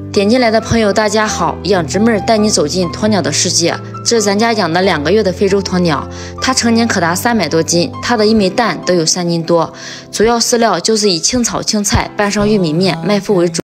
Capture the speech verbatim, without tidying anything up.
点进来的朋友，大家好！养殖妹带你走进鸵鸟的世界。这是咱家养的两个月的非洲鸵鸟，它成年可达三百多斤，它的一枚蛋都有三斤多。主要饲料就是以青草、青菜拌上玉米面麦麸为主。